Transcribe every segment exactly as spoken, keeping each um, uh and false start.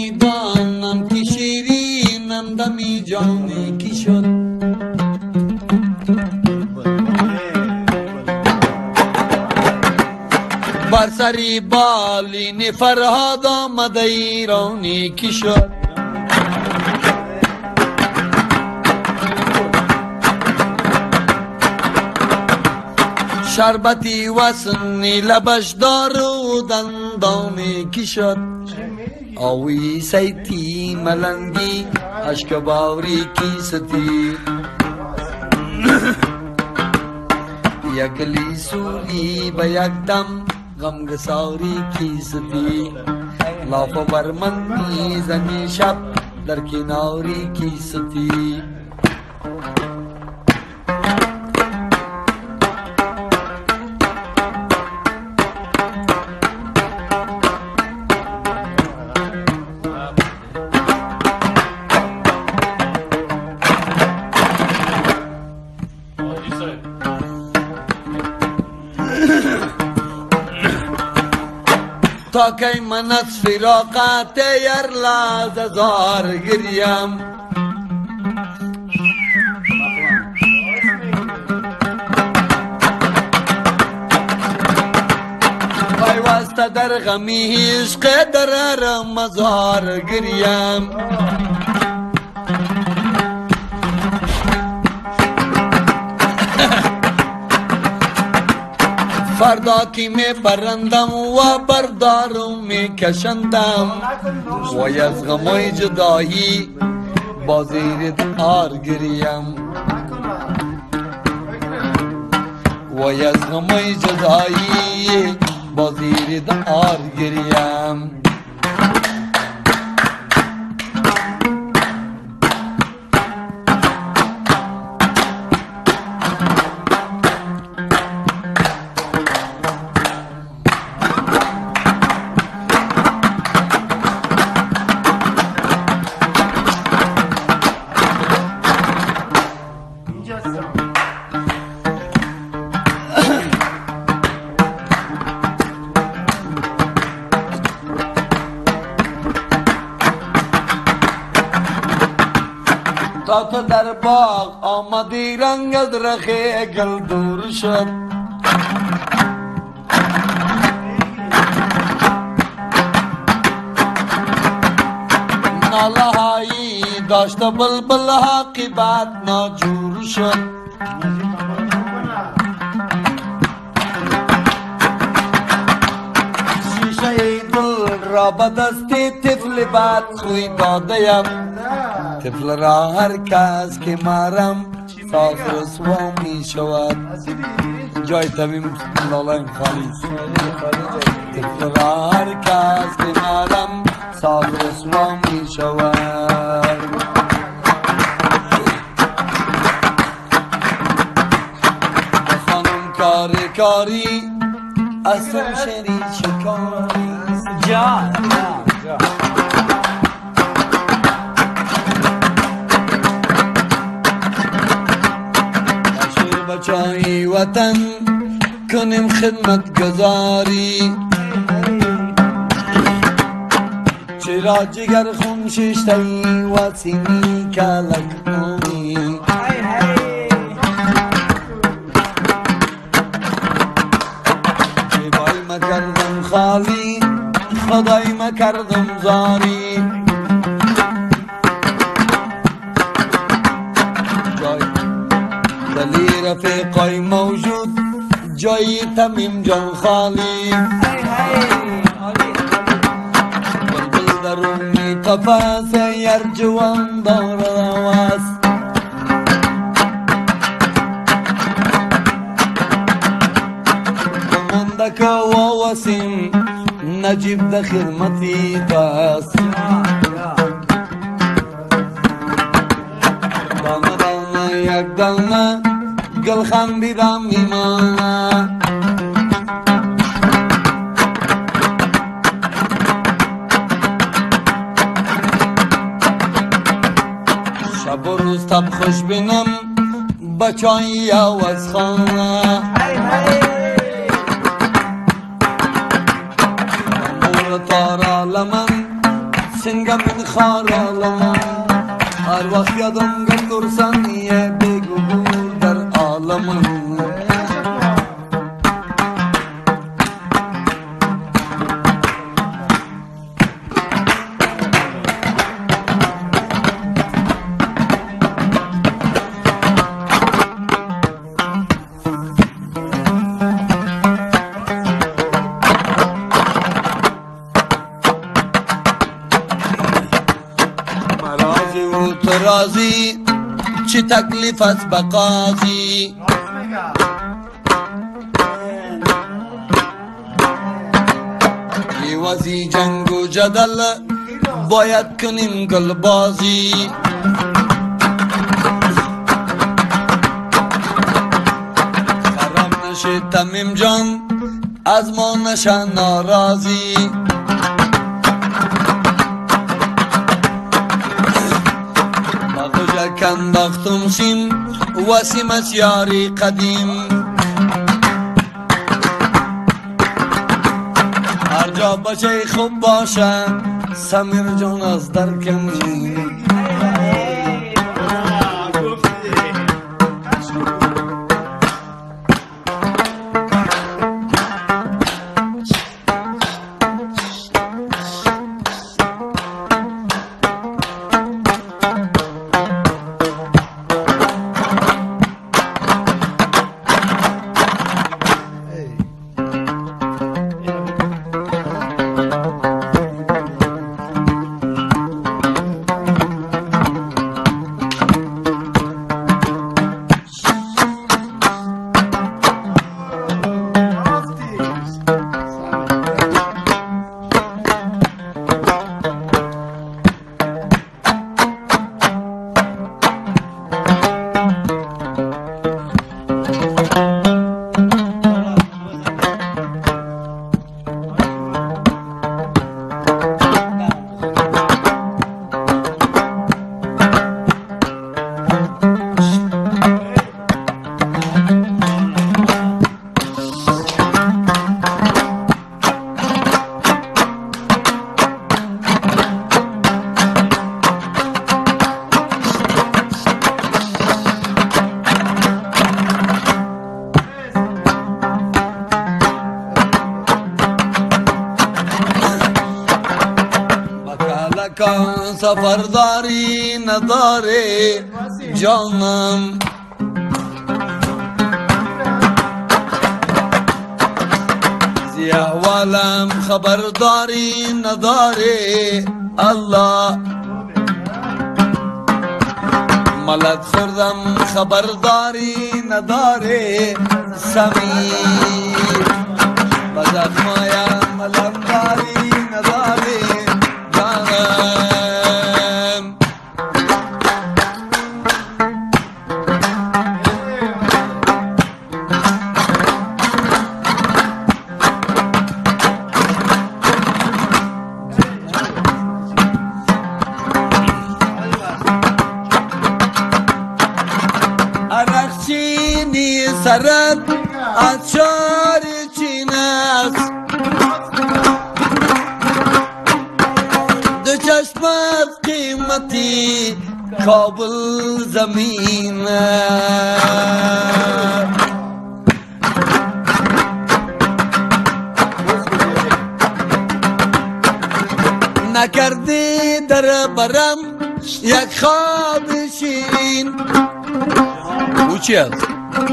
میدانم که شیرینم دمی جانی کی شد. بر سری بالین فرهاد آمد ایرانی کی شد. شربتی وسنی لبش دار و دندانی کی شد. آوی سیتی ملنگی اشک باوری کی ستی. یکلی سولی با یک دم غمگساری کی ستی. لاف برمن میزنی شب در کناری کی ستی. تا کی من از فراقت یار لاز زار گریم. پیوسته در غمی عشق در رمزار گریم. فردا کی می برندم و بردارم می کشندم. و از غمای جدایی با زیر دار گریم. و از غمای جدایی با زیر دار گریم. تا تو در باغ آمدی رنگ از رخ گل دور شد. ناله هایی داشت بلبل عاقبت ناجور شد. شیشه دل را به دستی طفل بد خوی دادیم. طفل را هر کس که مارم صاف رسوا می شود. جای تمیم لالایم خالی. طفل را هر کس که مارم صاف رسوا می شود. خانم کار کاری اصلا شری شکاری. جا جا بچای وطن کنیم خدمت گذاری. چرا جگر خون ششتایی و سینی کلک نونی. جیبای مکردم خالی خدای مکردم زاری. دلی رفیقای موجود جای تمیم جان خالی. بلبل درونی قفس یر جوان دار رواز. مندک و وسیم نجیب د خدمتی بس. دانه دانه یک دانه گل خندیدم میمانه. شب و روز تب خوش بینم بچایی آواز خانه. امور تارا لمن سنگم این خار عالم هر وقت یادم گردرسن یه بگو بود در عالم رازی چی تکلیف است به قاضی ایوازی جنگ و جدل باید کنیم گل بازی خراب نشه تمیم جان از ما نشه ناراضی کنداختم سیم وسیم از یاری قدیم هر جا بچه خوب باشه سمیر جان از درکم سفرداری نداره جانم زی احوالم خبرداری نداره الله ملت خوردم خبرداری نداره سمیر و زخمایم ملمداری نداره سرت از چار چین است دو چشمت قیمتی کابل زمین نکردی در برم یک خواب شیرین او چی است؟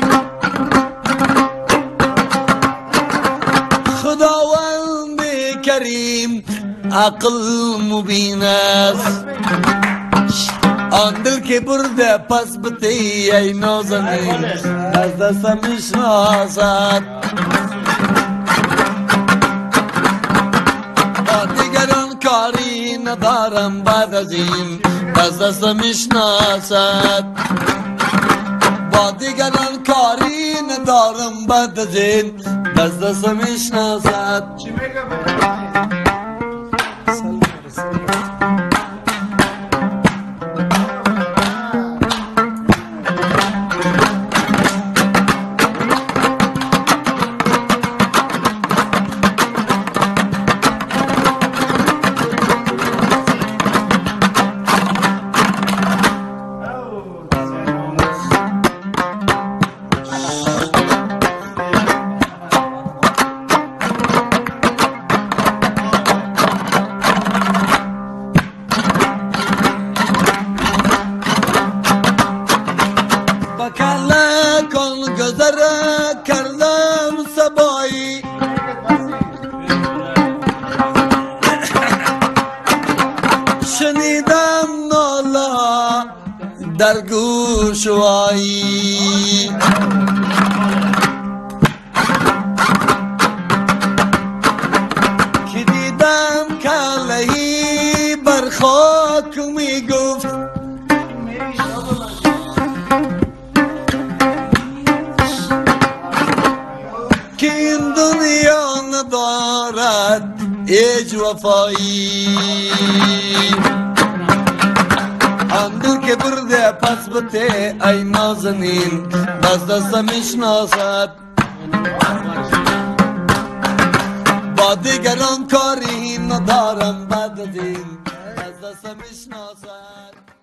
خداوند کریم عقل مبین است آن دل که برده پس بتی ای نازنین از دستم میشناسد با دیگران کاری ندارم بعد از این از دستم میشناسد با دیگران کاری ندارم بعد از این از دستم میشناسد سبایی شنیدم ناله در گوش وایی که دیدم کلهی بر خاک می گفت که این دنیا ندارد هیچ وفایی اندر که برده پس بته ای نازنین بس دستم میشناسد با دیگران کاری ندارم بعد دین بس دستم میشناسد